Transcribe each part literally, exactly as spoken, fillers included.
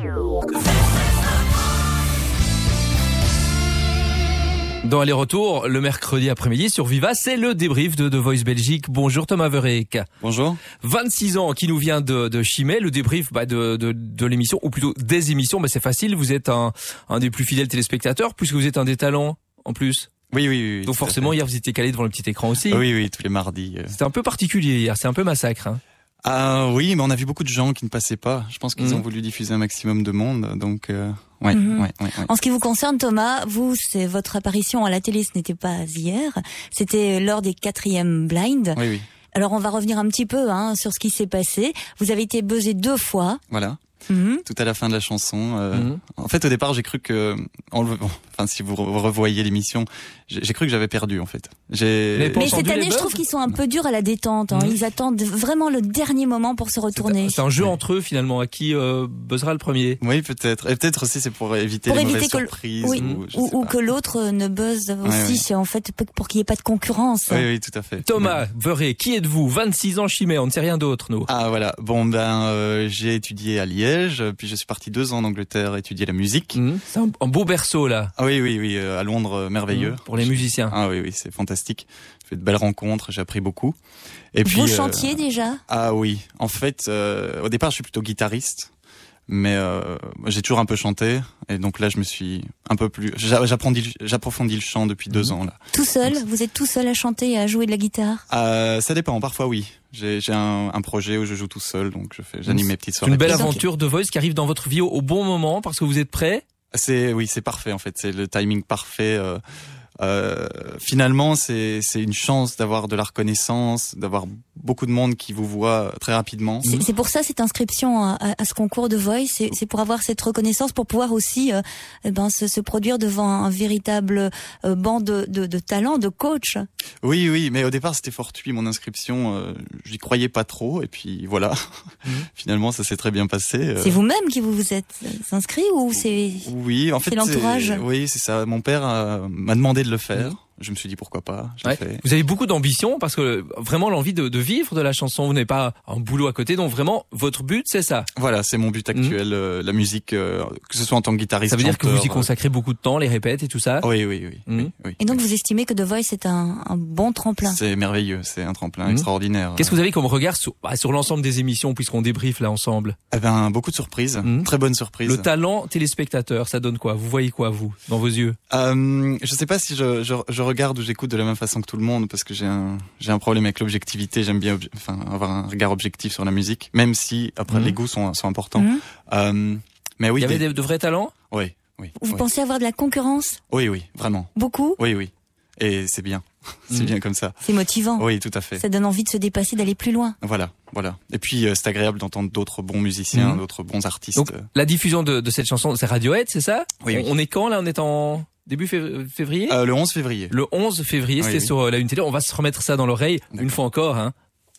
Dans Aller-Retour, le mercredi après-midi sur Viva, c'est le débrief de The Voice Belgique. Bonjour Thomas Verreek. Bonjour. vingt-six ans qui nous vient de, de Chimay, le débrief bah, de, de, de l'émission, ou plutôt des émissions. Bah, c'est facile, vous êtes un, un des plus fidèles téléspectateurs, puisque vous êtes un des talents en plus. Oui, oui, oui. Donc forcément, hier, vous étiez calé devant le petit écran aussi. Oui, oui, tous les mardis. C'était un peu particulier hier, c'est un peu massacre. Hein. Ah oui, mais on a vu beaucoup de gens qui ne passaient pas. Je pense qu'ils mmh. ont voulu diffuser un maximum de monde, donc euh, ouais, mmh. ouais, ouais, ouais. En ce qui vous concerne, Thomas, vous, c'est votre apparition à la télé, ce n'était pas hier, c'était lors des quatrièmes Blind. Oui, oui. Alors on va revenir un petit peu hein, sur ce qui s'est passé. Vous avez été buzzé deux fois. Voilà. Mmh. Tout à la fin de la chanson. Euh, mmh. En fait, au départ, j'ai cru que, en le... enfin, si vous revoyez l'émission, j'ai, j'ai cru que j'avais perdu, en fait. J'ai... Mais, Mais cette année, je trouve qu'ils sont un peu durs à la détente. Hein. Mmh. Ils attendent vraiment le dernier moment pour se retourner. C'est un, c'est un jeu entre eux, finalement, à qui euh, buzzera le premier. Oui, peut-être. Et peut-être aussi, c'est pour éviter pour les éviter mauvaises que surprises. Oui. Ou, ou, ou que l'autre ne buzz aussi, ouais, ouais. en fait, pour qu'il n'y ait pas de concurrence. Oui, oui, tout à fait. Thomas Verreek, qui êtes-vous? vingt-six ans Chimay, on ne sait rien d'autre, nous. Ah, voilà. Bon, ben, euh, j'ai étudié à Liège, puis je suis parti deux ans en Angleterre étudier la musique. Mmh. C'est un, un beau berceau là. Ah oui, oui, oui, euh, à Londres, euh, merveilleux. Mmh. Pour les musiciens. Ah oui, oui, c'est fantastique. J'ai fait de belles rencontres, j'ai appris beaucoup. Et puis. Vous chantiez euh, déjà? Ah oui, en fait, euh, au départ, je suis plutôt guitariste. Mais euh, j'ai toujours un peu chanté, et donc là je me suis un peu plus, j'approfondis, j'approfondis le chant depuis deux mmh. ans là. Tout seul, donc, vous êtes tout seul à chanter et à jouer de la guitare? euh, Ça dépend, parfois oui. J'ai, j'ai un, un projet où je joue tout seul, donc je fais, j'anime mes petites soirées. C'est une belle aventure de Voice qui arrive dans votre vie au, au bon moment parce que vous êtes prêts. C'est oui, c'est parfait en fait, c'est le timing parfait. Euh, Euh, finalement, c'est c'est une chance d'avoir de la reconnaissance, d'avoir beaucoup de monde qui vous voit très rapidement. C'est, c'est pour ça cette inscription à, à, à ce concours de Voice, c'est, c'est pour avoir cette reconnaissance, pour pouvoir aussi euh, eh ben se, se produire devant un véritable euh, banc de, de, de talents, de coachs. Oui, oui, mais au départ c'était fortuit mon inscription, euh, j'y croyais pas trop et puis voilà. Mmh. Finalement, ça s'est très bien passé. Euh... C'est vous-même qui vous vous êtes inscrit ou c'est oui, en fait, c'est l'entourage. C'est, oui, c'est ça. Mon père euh, m'a demandé de le faire. Mmh. Je me suis dit pourquoi pas. Je ouais. l'ai fait. Vous avez beaucoup d'ambition parce que vraiment l'envie de, de vivre de la chanson. Vous n'avez pas un boulot à côté, donc vraiment votre but c'est ça. Voilà, c'est mon but actuel, mmh. euh, la musique, euh, que ce soit en tant que guitariste. Ça veut dire chanteur, que vous y consacrez beaucoup de temps, les répètes et tout ça. Oui, oui, oui. Mmh. oui, oui et donc oui. vous estimez que The Voice est un, un bon tremplin. C'est merveilleux, c'est un tremplin mmh. extraordinaire. Qu'est-ce que vous avez comme regard sur, bah, sur l'ensemble des émissions puisqu'on débriefe là ensemble? Eh ben beaucoup de surprises, mmh. très bonnes surprises. Le talent téléspectateur, ça donne quoi? Vous voyez quoi vous dans vos yeux? euh, Je sais pas si je, je, je regarde ou j'écoute de la même façon que tout le monde parce que j'ai un j'ai un problème avec l'objectivité. J'aime bien obje- enfin avoir un regard objectif sur la musique, même si après mmh. les goûts sont sont importants. Mmh. Euh, mais oui, il y avait des... de, de vrais talents. Oui, oui. Vous oui. pensez avoir de la concurrence? Oui, oui, vraiment. Beaucoup? Oui, oui. Et c'est bien, c'est mmh. bien comme ça. C'est motivant. Oui, tout à fait. Ça donne envie de se dépasser, d'aller plus loin. Voilà, voilà. Et puis euh, c'est agréable d'entendre d'autres bons musiciens, mmh. d'autres bons artistes. Donc la diffusion de, de cette chanson, c'est Radiohead, c'est ça? Oui. On, oui. on est quand là? On est en début février? euh, Le onze février. Le onze février, c'était oui, oui. sur la Une Télé. On va se remettre ça dans l'oreille D'accord. une fois encore. Hein.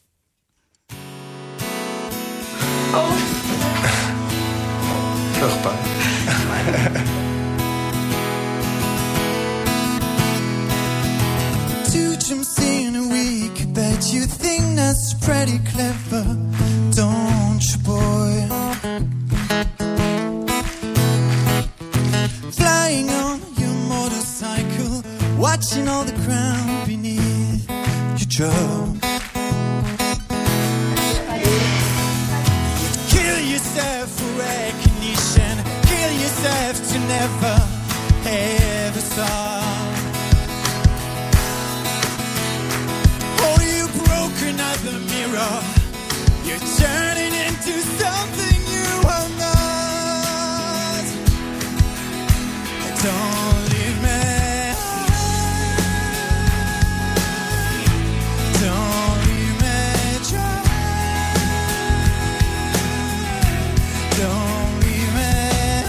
Oh. Pleure pas. Two gyms in a week, bet you think that's pretty clever, don't you, boy? Flying on your motorcycle, watching all the ground beneath your job. Kill yourself for recognition, kill yourself to never ever stop. Oh, you broke another mirror, you're turning into something you are not. Don't leave me, don't leave me dry, don't leave me,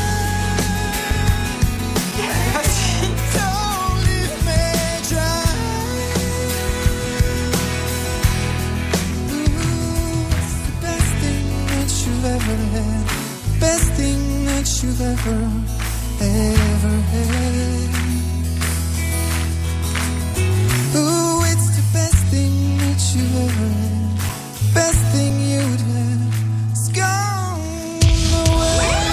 don't leave me dry. Ooh, it's the best thing that you've ever had, best thing that you've ever ever had. Ooh, it's the best thing that you've ever had, best thing you'd have. It's gone away.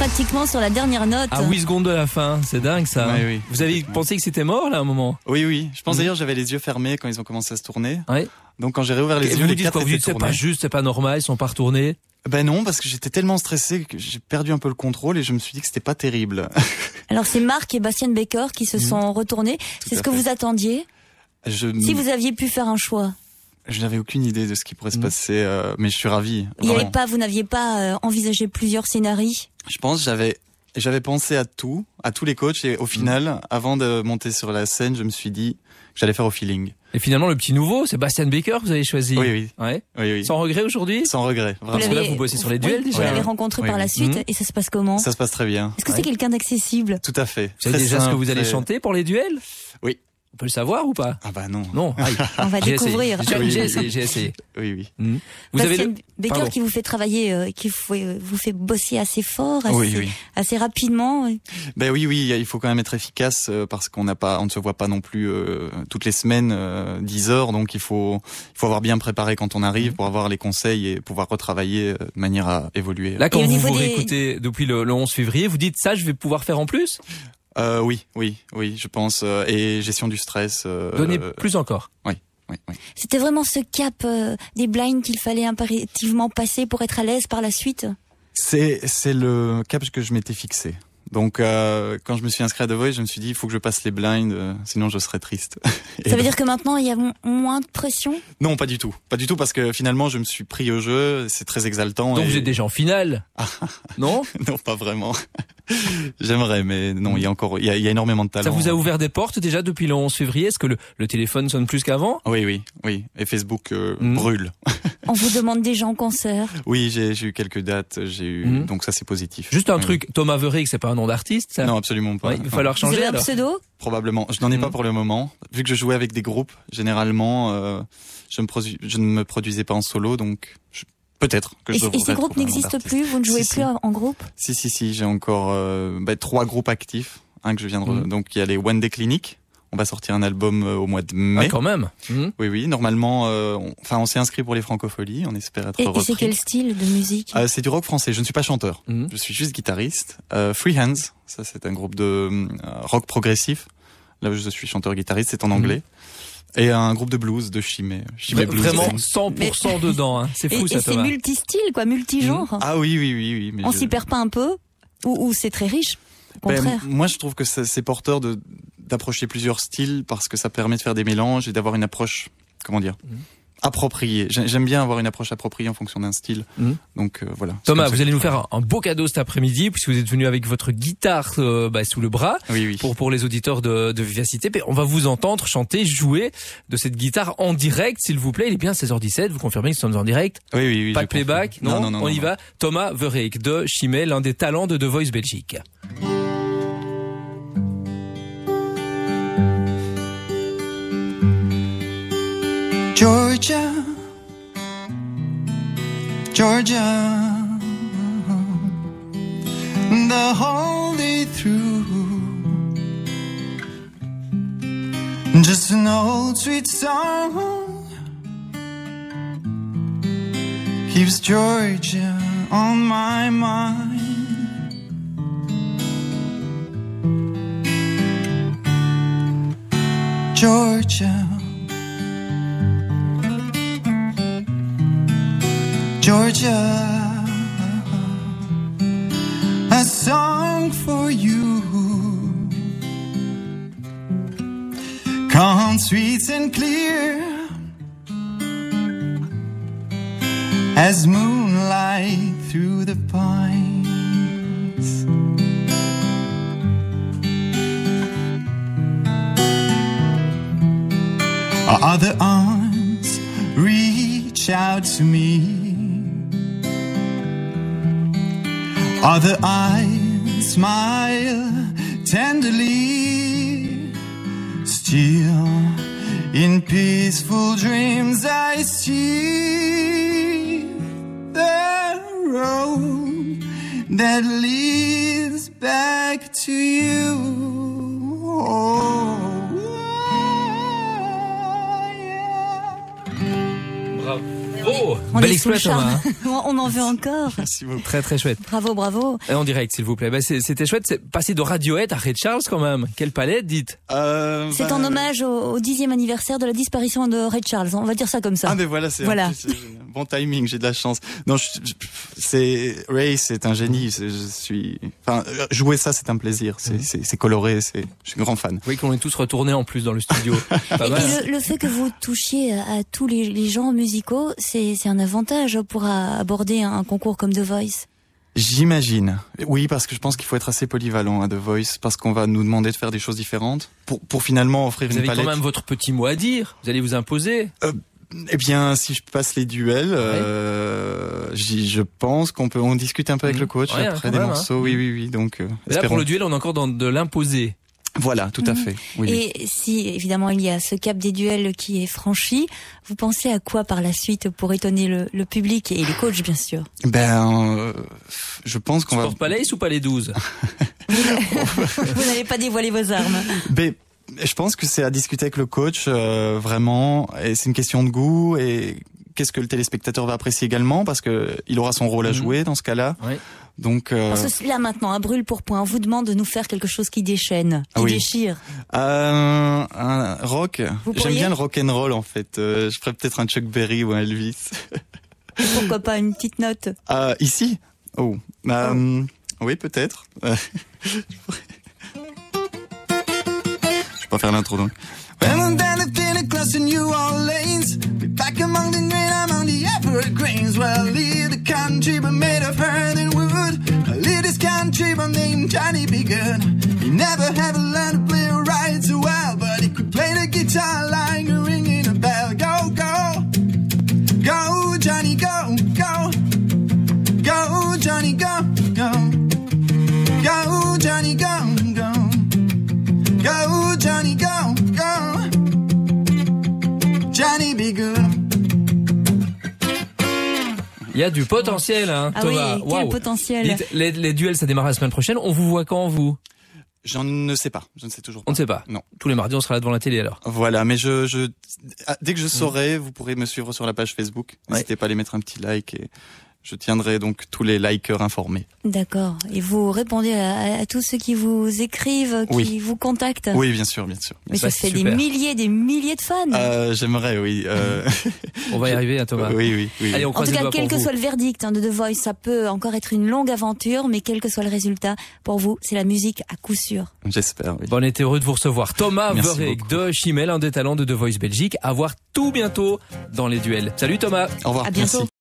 pratiquement sur la dernière note. À huit secondes de la fin, c'est dingue ça. Oui, oui. Vous avez pensé que c'était mort là à un moment? Oui, oui. Je pense Mmh. d'ailleurs j'avais les yeux fermés quand ils ont commencé à se tourner. Ouais. Donc quand j'ai réouvert les Et yeux, vous vous les dites quatre quoi? Vous étaient dites c'est tournés. pas juste, c'est pas normal, ils sont pas retournés? Ben non, parce que j'étais tellement stressé que j'ai perdu un peu le contrôle et je me suis dit que c'était pas terrible. Alors c'est Marc et Bastien Baker qui se Mmh. sont retournés. C'est à ce que fait. vous attendiez? Je, Si vous aviez pu faire un choix. je n'avais aucune idée de ce qui pourrait se Mmh. passer, euh, mais je suis ravi. Il y avait vraiment. pas, vous n'aviez pas euh, envisagé plusieurs scénarios? Je pense j'avais j'avais pensé à tout, à tous les coachs et au final, avant de monter sur la scène, je me suis dit que j'allais faire au feeling. Et finalement, le petit nouveau, c'est Bastien Baker que vous avez choisi. Oui, oui, Ouais. oui, oui. Sans regret aujourd'hui? Sans regret. Vous Vraiment. que là, l'avez- vous bossez sur les oui, duels, déjà. Vous l'avez Ouais. rencontré Oui, par oui. la suite Mmh. et ça se passe comment? Ça se passe très bien. Est-ce que Ouais. c'est quelqu'un d'accessible? Tout à fait. Vous savez Très déjà ce que simple, vous allez très- chanter pour les duels? Oui. On peut le savoir ou pas? Ah bah non. Non. Aïe. On va J'ai essayé. découvrir. J'ai Oui, j'ai oui, essayé, oui. j'ai essayé. Oui, oui. Mmh. Vous avez Bastien le... Baker Pardon. qui vous fait travailler, euh, qui vous fait, euh, vous fait bosser assez fort, assez, Oui, oui. assez rapidement. Ben oui, oui, il faut quand même être efficace euh, parce qu'on n'a pas, on ne se voit pas non plus euh, toutes les semaines euh, dix heures, donc il faut, il faut avoir bien préparé quand on arrive pour avoir les conseils et pouvoir retravailler euh, de manière à évoluer. Là, quand Et au vous niveau vous des- réécoutez depuis le, le onze février, vous dites ça, je vais pouvoir faire en plus? Euh, oui, oui, oui, je pense. euh, et gestion du stress. Euh, Donnez euh, plus encore. Oui, oui. C'était vraiment ce cap euh, des blinds qu'il fallait impérativement passer pour être à l'aise par la suite. C'est, c'est le cap que je m'étais fixé. Donc, euh, quand je me suis inscrit à The Voice, je me suis dit, il faut que je passe les blinds, euh, sinon je serais triste. Et Ça veut dire que maintenant il y a mo- moins de pression? non, pas du tout, pas du tout, parce que finalement, je me suis pris au jeu. C'est très exaltant. Donc et... vous êtes déjà en finale. Non? Non, pas vraiment. J'aimerais, mais non, il y a encore, il y a, il y a énormément de talent. Ça vous a ouvert des portes déjà depuis le onze février? Est-ce que le, le téléphone sonne plus qu'avant? Oui, oui, oui. Et Facebook euh, Mhm. brûle. On vous demande déjà en concert. Oui, j'ai, j'ai eu quelques dates, j'ai eu, Mhm. donc ça c'est positif. Juste un Oui. truc, Thomas Verick, c'est pas un nom d'artiste, ça? Non, absolument pas. Ouais, il va Non. falloir Vous changer avez un alors. pseudo? Probablement. Je n'en ai pas Mhm. pour le moment. Vu que je jouais avec des groupes, généralement, euh, je, me produ- je ne me produisais pas en solo, donc je- peut-être que Et, je et devrais ces groupes trouver un nom n'existent d'artiste. plus? Vous ne jouez Si, plus si. en en groupe? Si, si, si, j'ai encore euh, bah, trois groupes actifs. Un que je viens de... re- Mhm. Donc il y a les One Day Clinic. On va sortir un album euh, au mois de Ah, mai. quand même. Mhm. Oui, oui. Normalement, euh, on... enfin, on s'est inscrit pour les Francopholies. On espère être Et, et repris. c'est quel style de musique? Euh, c'est du rock français. Je ne suis pas chanteur. Mhm. Je suis juste guitariste. Euh, Free Hands, ça c'est un groupe de euh, rock progressif. Là où je suis chanteur-guitariste, c'est en anglais. Et un groupe de blues, de Chimay. Chimay Vra- Blues Vraiment Band. cent pour cent dedans. Hein. C'est Et, fou et ça, c'est Thomas. multistyle, quoi, multigenre. Ah oui, oui, oui, oui. Mais On je- s'y perd pas un peu? Ou, ou c'est très riche? Au Ben, contraire. moi, je trouve que ça- c'est porteur de d'approcher plusieurs styles parce que ça permet de faire des mélanges et d'avoir une approche, comment dire, Mhm. appropriée. J'ai- J'aime bien avoir une approche appropriée en fonction d'un style. Mhm. Donc euh, voilà. C'est Thomas, comme ça vous que allez je nous travaille. faire un, un beau cadeau cet après-midi puisque vous êtes venu avec votre guitare euh, bah, sous le bras. Oui, oui. Pour, pour les auditeurs de, de Vivacité. On va vous entendre chanter, jouer de cette guitare en direct, s'il vous plaît. Il est bien seize heures dix-sept. Vous confirmez que nous sommes en direct? Oui, oui, oui. Pas je de playback? confirme. Non, non, non, on non, y non. va. Thomas Verick de Chimay, l'un des talents de The Voice Belgique. Georgia, Georgia, the whole day through. Just an old sweet song keeps Georgia on my mind. Georgia, Georgia, a song for you. Come sweet and clear as moonlight through the pines. Other arms reach out to me. Other eyes smile tenderly. Still in peaceful dreams I see the road that leads back to you. Oh, yeah. Bravo! On Bel est sous le exploit, charme. Thomas, On en veut encore. Merci beaucoup. Très très chouette. Bravo, bravo. Et en direct, s'il vous plaît. Bah, c'est- c'était chouette. C'est passer de Radiohead à Ray Charles quand même. Quelle palette, dites. Euh, C'est bah, en hommage au, au dixième anniversaire de la disparition de Ray Charles. On va dire ça comme ça. Ah mais voilà, c'est Voilà. en plus, c'est- bon timing, j'ai de la chance. Non, je, je- c'est Ray, c'est un génie. c'est- Je suis, enfin, jouer ça, c'est un plaisir. C'est, c'est, c'est coloré. C'est, je suis un grand fan. Oui, qu'on est tous retournés en plus dans le studio. Pas Et, mal. et le, le fait que vous touchiez à, à tous les, les genres musicaux, c'est c'est un avantage pour a- aborder un, un concours comme The Voice. J'imagine. Oui, parce que je pense qu'il faut être assez polyvalent à The Voice, parce qu'on va nous demander de faire des choses différentes pour, pour finalement offrir Vous une avez palette. quand même votre petit mot à dire. Vous allez vous imposer. Eh bien, si je passe les duels, euh, j'y- je pense qu'on peut, on discute un peu avec Mmh. le coach Ouais, après quand des même, morceaux. Oui, oui, oui. Donc, euh, Mais là, espérons. pour le duel, on est encore dans de l'imposer. Voilà, tout à fait. Oui. oui. Et si évidemment il y a ce cap des duels qui est franchi, vous pensez à quoi par la suite pour étonner le, le public et les coachs bien sûr? Ben, euh, je pense qu'on va. Sport Palais ou Palais douze? Vous n'allez pas dévoiler vos armes. Ben, je pense que c'est à discuter avec le coach, euh, vraiment. Et c'est une question de goût et qu'est-ce que le téléspectateur va apprécier également, parce que il aura son rôle à Mhm. jouer dans ce cas-là. Oui. Donc, euh, Parce que là maintenant, un brûle pour point, on vous demande de nous faire quelque chose qui déchaîne, qui Ah oui. déchire. euh, un rock. Vous J'aime pourriez bien le rock and roll en fait. Euh, je ferais peut-être un Chuck Berry ou un Elvis. Et pourquoi pas une petite note? Euh, ici. Oh. Euh, Oui, peut-être. Euh, je vais pas faire l'intro donc. Well, I'm down at dinner close to New Orleans. Be back among the green, among the evergreens. Well, I leave the country, but made of earth and wood. I leave this country, but named Johnny B. Good. He never ever learned to play or ride so well, but he could play the guitar like a ringing a bell. Go, go, go, Johnny, go, go, go, Johnny, go, go, go, Johnny, go, go, go, Johnny, go, go, Johnny, be good. Il y a du potentiel, hein, Ah Thomas. oui, quel Waouh. potentiel. Dites, les, les duels, ça démarre la semaine prochaine. On vous voit quand, vous? J'en ne sais pas. Je ne sais toujours pas. On ne sait pas. Non. Tous les mardis, on sera là devant la télé, alors. Voilà, mais je, je, ah, dès que je saurai, vous pourrez me suivre sur la page Facebook. N'hésitez pas à aller mettre un petit like et je tiendrai donc tous les likers informés. D'accord. Et vous répondez à, à tous ceux qui vous écrivent, qui Oui. vous contactent. Oui, bien sûr, bien sûr. Bien Mais sûr. ça fait super. des milliers, des milliers de fans. Euh, j'aimerais, oui. Euh... On va y arriver, hein, Thomas. oui, oui, oui. Allez, on En croise tout les cas, doigts quel pour que vous. soit le verdict hein, de The Voice, ça peut encore être une longue aventure, mais quel que soit le résultat, pour vous, c'est la musique à coup sûr. J'espère, oui. Bon, on était heureux de vous recevoir. Thomas Merci Verreek beaucoup. de Chimel, un des talents de The Voice Belgique, à voir tout bientôt dans les duels. Salut Thomas. Au revoir. À bientôt. Merci.